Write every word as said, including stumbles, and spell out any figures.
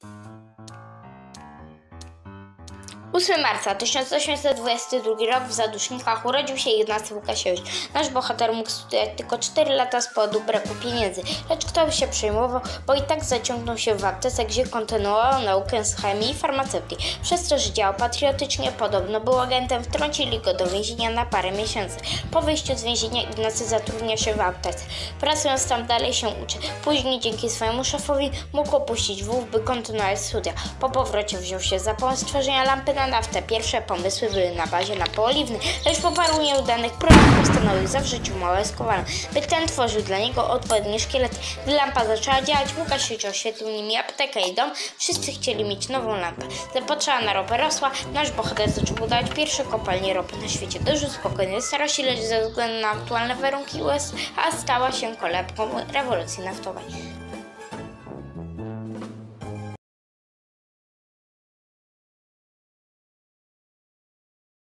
ósmego marca tysiąc osiemset dwudziestego drugiego rok w Zadusznikach urodził się Ignacy Łukasiewicz. Nasz bohater mógł studiować tylko cztery lata z powodu braku pieniędzy, lecz kto by się przejmował, bo i tak zaciągnął się w aptece, gdzie kontynuował naukę z chemii i farmaceutyki. Przez to, że działał patriotycznie, podobno był agentem, wtrącili go do więzienia na parę miesięcy. Po wyjściu z więzienia Ignacy zatrudnia się w aptece. Pracując tam dalej się uczy. Później dzięki swojemu szefowi mógł opuścić W U W, by kontynuować studia. Po powrocie wziął się za pomysł stworzenia lampy na naftę. Pierwsze pomysły były na bazie lampy oliwnej, lecz po paru nieudanych próbach postanowił zawrzeć umowę z Kowalem, by ten tworzył dla niego odpowiednie szkielety. Gdy lampa zaczęła działać, Łukasiewicz oświetlił nimi aptekę i dom. Wszyscy chcieli mieć nową lampę. Gdy potrzeba na ropę rosła, nasz bohater zaczął budować pierwsze kopalnie ropy na świecie. Dożył spokojnej starości, lecz ze względu na aktualne warunki U S A stała się kolebką rewolucji naftowej.